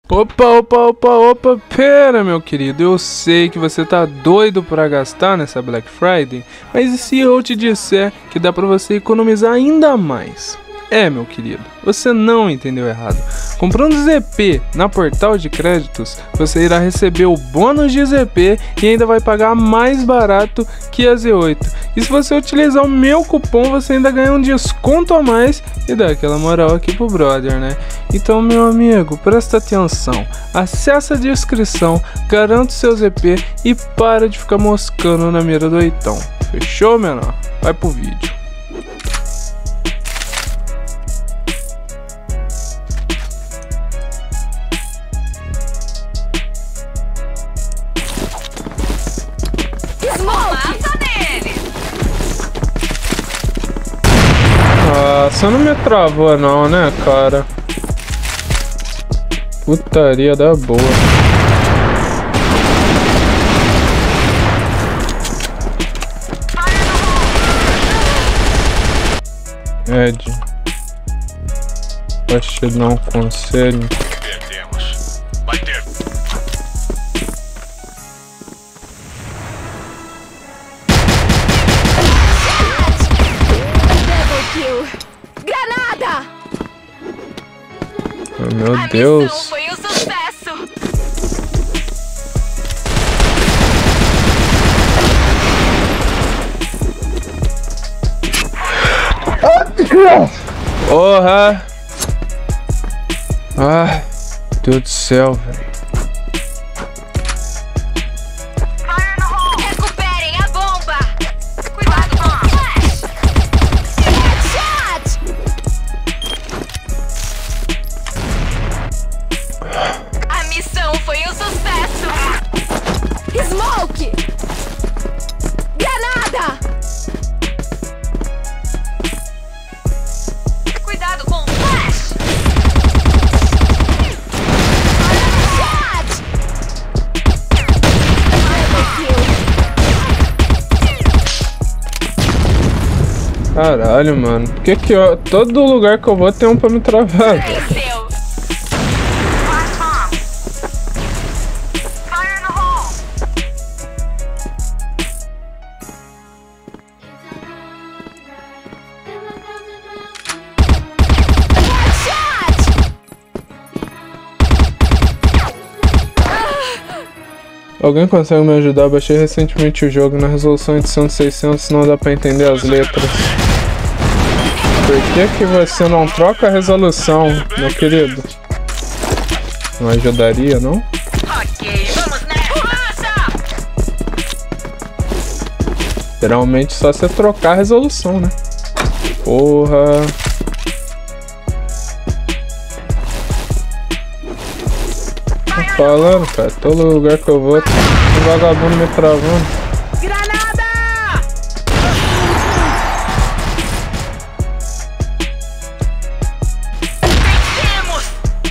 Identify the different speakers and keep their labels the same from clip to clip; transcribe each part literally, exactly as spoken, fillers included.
Speaker 1: Opa, opa, opa, opa, pera, meu querido, eu sei que você tá doido pra gastar nessa Black Friday, mas e se eu te disser que dá pra você economizar ainda mais? É, meu querido, você não entendeu errado. Comprando Z P na Portal de Créditos, você irá receber o bônus de Z P e ainda vai pagar mais barato que a Z oito. E se você utilizar o meu cupom, você ainda ganha um desconto a mais e dá aquela moral aqui pro brother, né? Então, meu amigo, presta atenção, acessa a descrição, garanta o seu Z P e para de ficar moscando na mira do oitão. Fechou, menor? Vai pro vídeo. Ah, você não me travou não, né, cara? Putaria da boa. Ed, posso te dar um conselho?
Speaker 2: Perdemos. Vai ter.
Speaker 3: Granada!
Speaker 1: Oh, meu
Speaker 3: A
Speaker 1: Deus.
Speaker 3: missão foi um sucesso.
Speaker 1: Porra! Ai, Deus do céu, velho.
Speaker 3: Recuperem a bomba. Cuidado com a flash. Headshot! A missão foi um sucesso. Smoke! Granada! Cuidado com o flash! Headshot!
Speaker 1: Caralho, mano. Por que que eu, todo lugar que eu vou tem um pra me travar, velho?
Speaker 3: Venceu!
Speaker 1: Alguém consegue me ajudar? Eu baixei recentemente o jogo na resolução edição de seiscentos, não dá pra entender as letras. Por que que você não troca a resolução, meu querido? Não ajudaria, não?
Speaker 3: Ok, vamos nessa!
Speaker 1: Geralmente só você trocar a resolução, né? Porra. Tô falando, cara. Todo lugar que eu vou, tem um vagabundo me travando.
Speaker 3: Granada! Vencemos!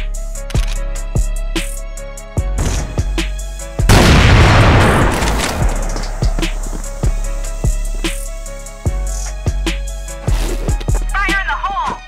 Speaker 3: Fire in the hole!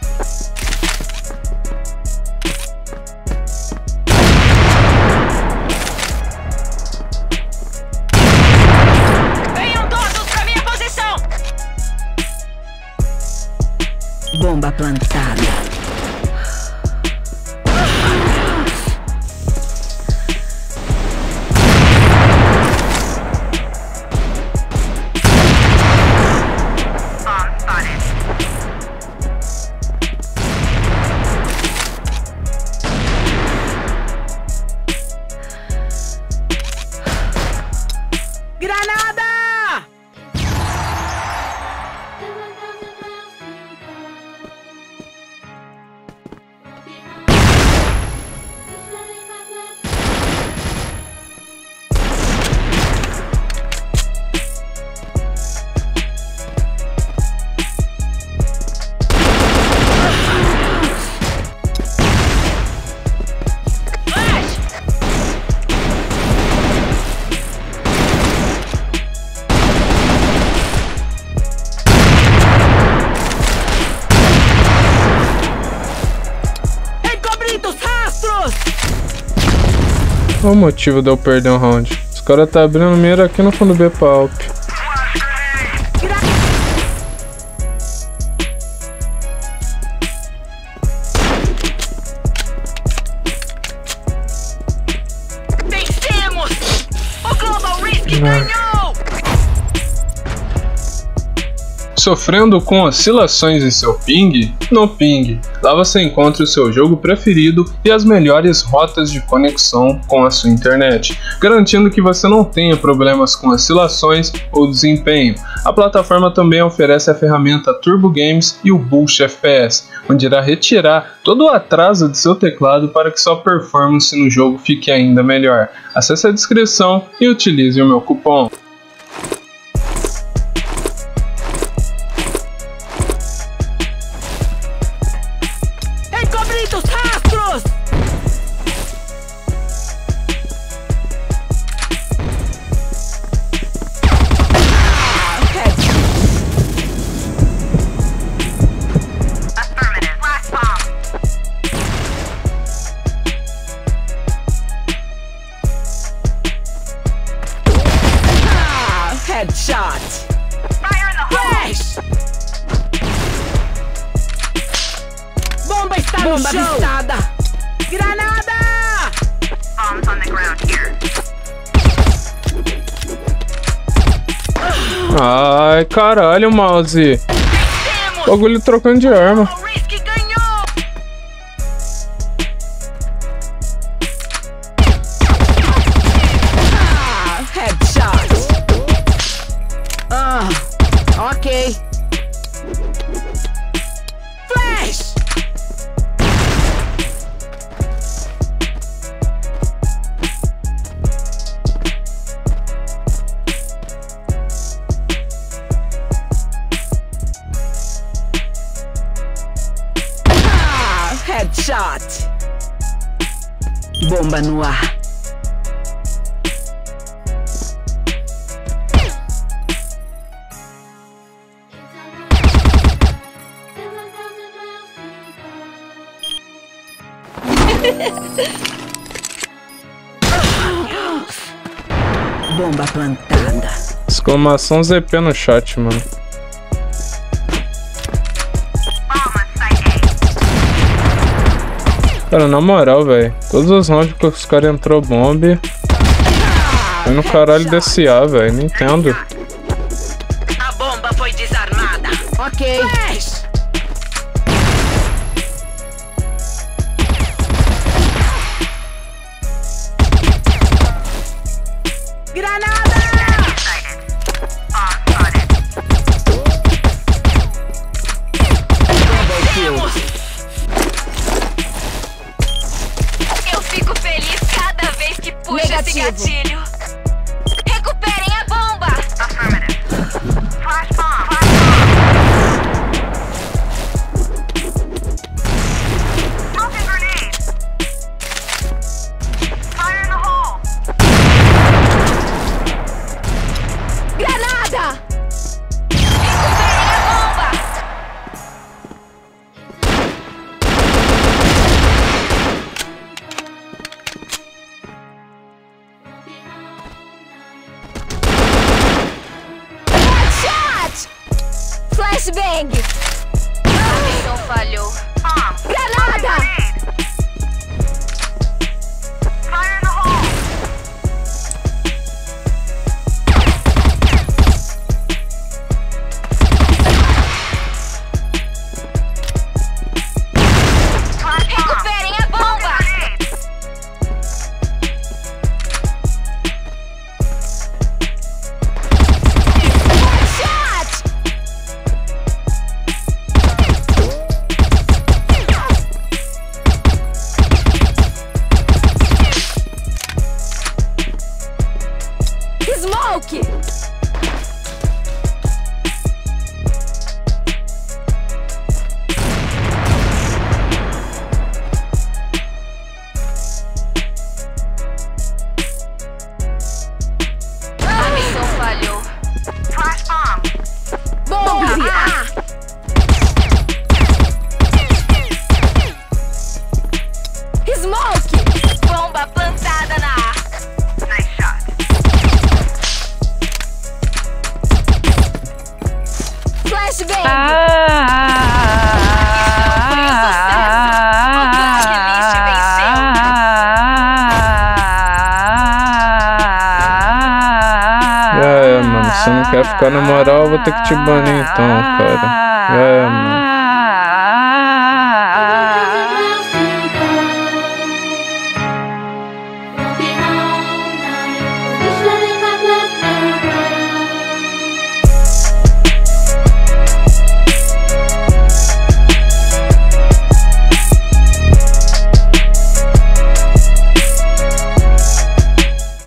Speaker 1: Qual o motivo de eu perder um round? Os caras tá abrindo mira aqui no fundo B pra Alp.
Speaker 3: Vencemos! O Global Risk ganhou!
Speaker 1: Sofrendo com oscilações em seu ping? No Ping. Lá você encontra o seu jogo preferido e as melhores rotas de conexão com a sua internet, garantindo que você não tenha problemas com oscilações ou desempenho. A plataforma também oferece a ferramenta Turbo Games e o Boost F P S, onde irá retirar todo o atraso de seu teclado para que sua performance no jogo fique ainda melhor. Acesse a descrição e utilize o meu cupom.
Speaker 3: Encobritos rastros! Affirmative. Flash bomb. Ah, headshot. Fire in the hole. Flash. Bomba está no
Speaker 4: Bomba
Speaker 3: chão.
Speaker 4: avistada!
Speaker 3: Granada! Bombs on the ground here.
Speaker 1: Ai, caralho, mouse.
Speaker 3: Vencemos!
Speaker 1: Bagulho trocando de arma.
Speaker 3: O Risk ganhou!
Speaker 4: Ah, headshot! Ah, ok.
Speaker 3: Flash!
Speaker 4: Ah, headshot! Bomba no ar. Bomba plantada.
Speaker 1: Exclamação Z P no chat, mano. Cara, na moral, velho. Todos os rounds que os caras entrou bomb. Foi no caralho desse A, velho. Não entendo.
Speaker 3: A bomba foi desarmada.
Speaker 4: Ok.
Speaker 3: Flash! Granada! Vencemos! Eu fico feliz cada vez que puxo esse
Speaker 4: Negativo.
Speaker 3: gatilho. Recuperem a bomba! Affirmative. Flash bomb. Smoking grenade. Fire in the hole.
Speaker 4: Granada!
Speaker 3: Recuperem a bomba!
Speaker 4: Headshot! Flashbang!
Speaker 3: Não falhou.
Speaker 4: Granada!
Speaker 3: Fire in the hole. Recuperem a bomba!
Speaker 4: Headshot!
Speaker 1: você não quer ficar na moral, eu vou ter que te banir então, cara. É, mano.